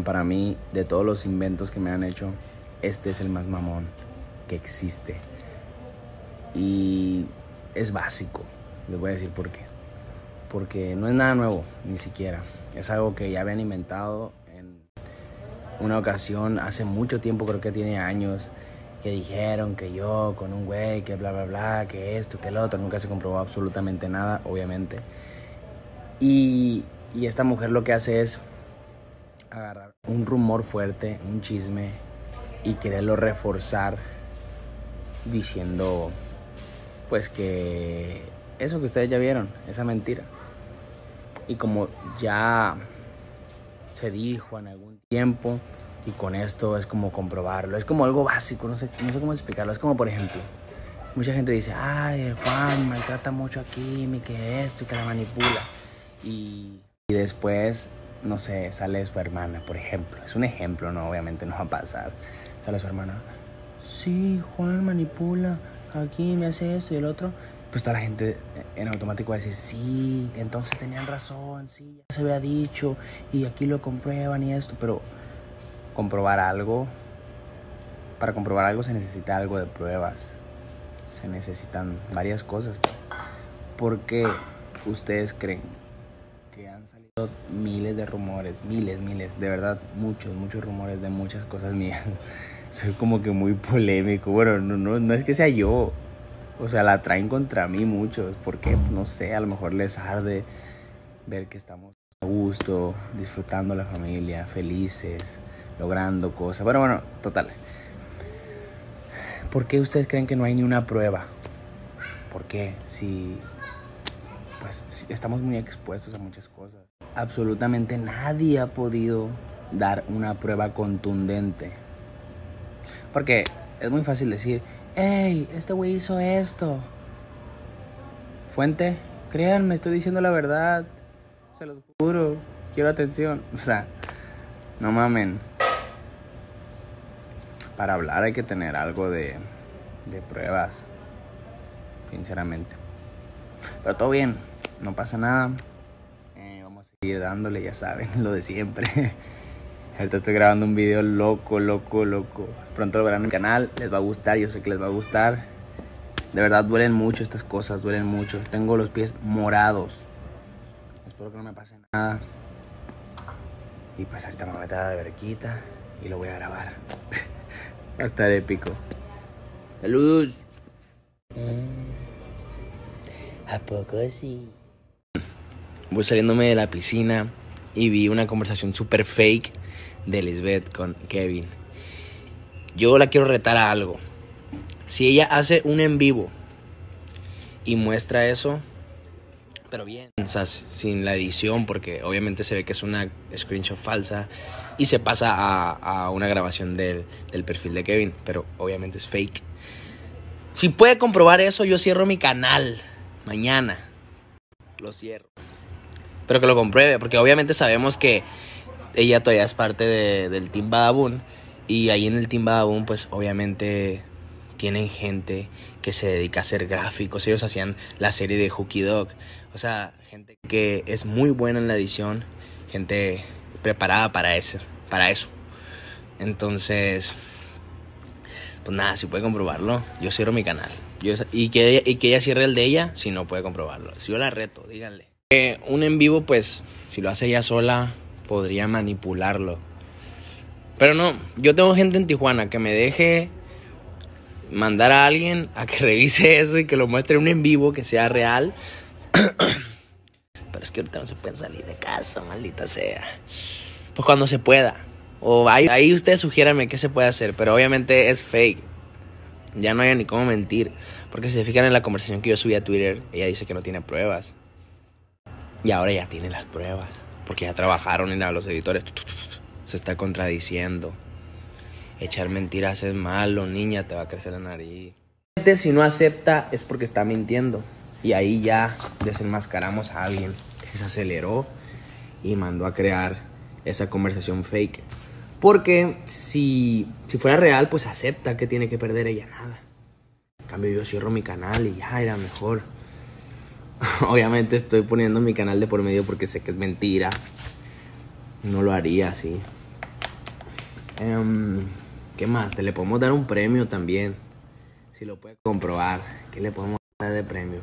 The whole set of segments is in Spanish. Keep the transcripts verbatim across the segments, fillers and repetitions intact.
para mí, de todos los inventos que me han hecho, este es el más mamón que existe. Y es básico. Les voy a decir por qué. Porque no es nada nuevo, ni siquiera. Es algo que ya habían inventado en una ocasión hace mucho tiempo, creo que tiene años, que dijeron que yo con un güey, que bla, bla, bla, que esto, que el otro. Nunca se comprobó absolutamente nada, obviamente. Y, y esta mujer lo que hace es agarrar un rumor fuerte, un chisme, y quererlo reforzar diciendo, pues, que eso que ustedes ya vieron, esa mentira. Y como ya se dijo en algún tiempo, y con esto es como comprobarlo, es como algo básico, no sé, no sé cómo explicarlo. Es como, por ejemplo, mucha gente dice, ay, el Juan maltrata mucho a Kimi, que esto y que la manipula. Y, y después, no sé, sale su hermana, por ejemplo. Es un ejemplo, no, obviamente no va a pasar. Sale su hermana, sí, Juan manipula, aquí me hace esto y el otro. Pues toda la gente en automático va a decir, sí, entonces tenían razón, sí, ya se había dicho, y aquí lo comprueban y esto. Pero comprobar algo, para comprobar algo se necesita algo de pruebas. Se necesitan varias cosas, pues. ¿Por qué ustedes creen que han salido miles de rumores, miles, miles, de verdad, muchos, muchos rumores de muchas cosas mías? Soy como que muy polémico. Bueno, no, no, no es que sea yo. O sea, la traen contra mí muchos. Porque, no sé, a lo mejor les arde ver que estamos a gusto, disfrutando la familia, felices, logrando cosas. Bueno, bueno, total. ¿Por qué ustedes creen que no hay ni una prueba? ¿Por qué? Si, pues, si estamos muy expuestos a muchas cosas. Absolutamente nadie ha podido dar una prueba contundente. Porque es muy fácil decir, hey, este güey hizo esto. Fuente, créanme, estoy diciendo la verdad. Se los juro, quiero atención. O sea, no mamen. Para hablar hay que tener algo de, de pruebas, sinceramente. Pero todo bien, no pasa nada. Eh, vamos a seguir dándole, ya saben, lo de siempre. Ahorita estoy grabando un video loco, loco, loco. Pronto lo verán en el canal, les va a gustar, yo sé que les va a gustar. De verdad duelen mucho estas cosas, duelen mucho. Tengo los pies morados. Espero que no me pase nada. Y pues ahorita me voy a meter a la verquita y lo voy a grabar. Va a estar épico. Saludos. Mm, ¿A poco sí? Voy saliéndome de la piscina y vi una conversación súper fake de Lisbeth con Kevin. Yo la quiero retar a algo. Si ella hace un en vivo y muestra eso, pero bien, o sea, sin la edición, porque obviamente se ve que es una screenshot falsa y se pasa a, a una grabación del, del perfil de Kevin, pero obviamente es fake. Si puede comprobar eso, yo cierro mi canal mañana. Lo cierro. Pero que lo compruebe, porque obviamente sabemos que ella todavía es parte de, del Team Badabun. Y ahí en el Team Badabun, pues obviamente tienen gente que se dedica a hacer gráficos. Ellos hacían la serie de Hooky Dog. O sea, gente que es muy buena en la edición. Gente preparada para eso. Para eso. Entonces, pues nada, si puede comprobarlo, yo cierro mi canal. Yo, y, que ella, y que ella cierre el de ella si no puede comprobarlo. Si yo la reto, díganle. Eh, un en vivo, pues, si lo hace ella sola, podría manipularlo. Pero no, yo tengo gente en Tijuana que me deje mandar a alguien a que revise eso y que lo muestre un en vivo que sea real. Pero es que ahorita no se pueden salir de casa, maldita sea. Pues cuando se pueda. O ahí, ahí ustedes sugiéranme qué se puede hacer. Pero obviamente es fake. Ya no hay ni cómo mentir. Porque si se fijan en la conversación que yo subí a Twitter, ella dice que no tiene pruebas. Y ahora ya tiene las pruebas. Porque ya trabajaron en los editores. Se está contradiciendo. Echar mentiras es malo, niña, te va a crecer la nariz. Si no acepta es porque está mintiendo. Y ahí ya desenmascaramos a alguien que se aceleró y mandó a crear esa conversación fake. Porque si, si fuera real, pues acepta que tiene que perder ella nada. En cambio yo cierro mi canal y ya era mejor. Obviamente estoy poniendo mi canal de por medio porque sé que es mentira. No lo haría así. Um, ¿Qué más? Te le podemos dar un premio también. Si lo puedes comprobar. ¿Qué le podemos dar de premio?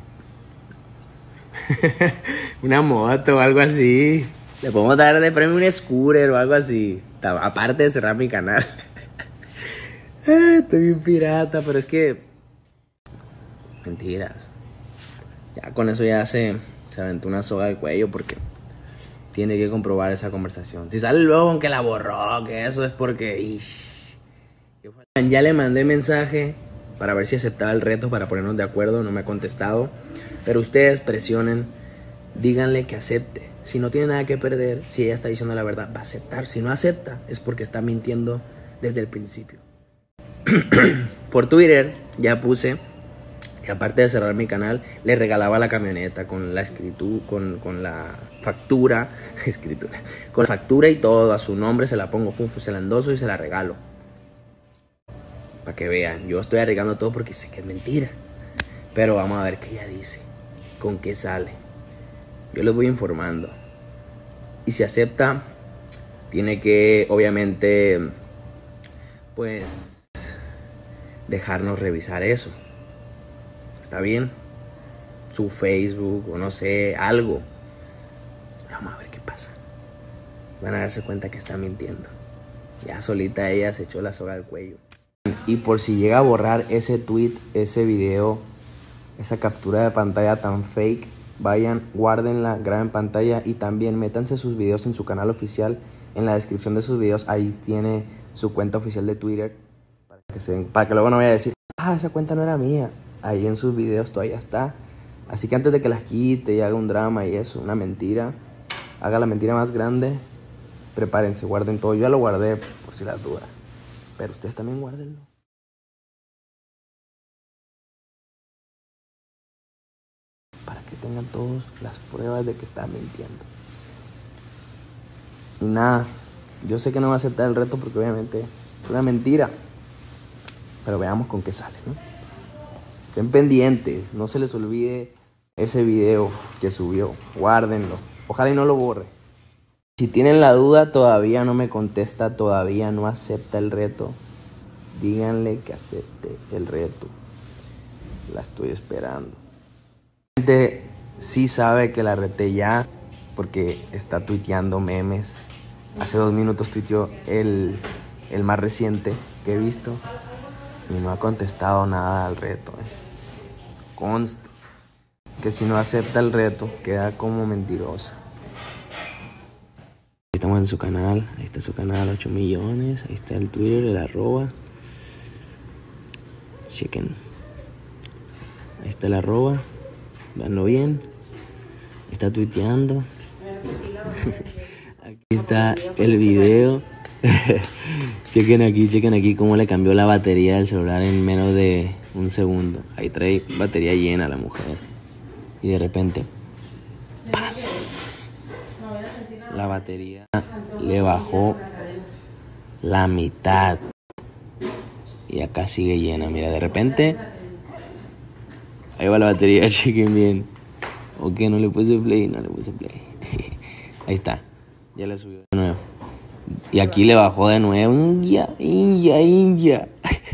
Una moto o algo así. Le podemos dar de premio un scooter o algo así. Aparte de cerrar mi canal. Estoy bien pirata, pero es que... Mentiras. Ya con eso ya se, se aventó una soga al cuello porque tiene que comprobar esa conversación. Si sale luego con que la borró, que eso es porque... Ish. Ya le mandé mensaje para ver si aceptaba el reto, para ponernos de acuerdo. No me ha contestado. Pero ustedes presionen, díganle que acepte. Si no tiene nada que perder, si ella está diciendo la verdad, va a aceptar. Si no acepta, es porque está mintiendo desde el principio. Por Twitter ya puse que aparte de cerrar mi canal, le regalaba la camioneta con la escritura, con, con la factura, escritura, con la factura y todo, a su nombre se la pongo, pum, se la endoso y se la regalo. Para que vean, yo estoy arriesgando todo porque sé que es mentira. Pero vamos a ver qué ella dice, con qué sale. Yo les voy informando. Y si acepta, tiene que, obviamente, pues, dejarnos revisar eso. ¿Está bien? Su Facebook o no sé, algo. Vamos a ver qué pasa. Van a darse cuenta que está mintiendo. Ya solita ella se echó la soga al cuello. Y por si llega a borrar ese tweet, ese video, esa captura de pantalla tan fake, vayan, guárdenla, graben pantalla y también métanse sus videos en su canal oficial. En la descripción de sus videos ahí tiene su cuenta oficial de Twitter para que, se, para que luego no vaya a decir, ah, esa cuenta no era mía. Ahí en sus videos todavía está. Así que antes de que las quite y haga un drama y eso, una mentira, haga la mentira más grande, prepárense, guarden todo. Yo ya lo guardé por si las dudas, pero ustedes también guárdenlo. Para que tengan todas las pruebas de que están mintiendo. Y nada, yo sé que no va a aceptar el reto porque obviamente es una mentira. Pero veamos con qué sale, ¿no? Estén pendientes, no se les olvide ese video que subió. Guárdenlo, ojalá y no lo borre. Si tienen la duda, todavía no me contesta, todavía no acepta el reto, díganle que acepte el reto. La estoy esperando. La gente sí sabe que la reté ya porque está tuiteando memes. Hace dos minutos tuiteó el, el más reciente que he visto y no ha contestado nada al reto. Eh. Consta que si no acepta el reto queda como mentirosa. Estamos en su canal, ahí está su canal, ocho millones, ahí está el Twitter, el arroba. Chequen. Ahí está el arroba, veanlo bien. Está tuiteando. Aquí está el video. Chequen aquí, chequen aquí cómo le cambió la batería del celular en menos de un segundo. Ahí trae batería llena la mujer. Y de repente, ¡paz! La batería le bajó la mitad. Y acá sigue llena. Mira, de repente, ahí va la batería, chequen bien. Ok, no le puse play, no le puse play. Ahí está, ya le subió de nuevo. Y aquí le bajó de nuevo. India, India, India.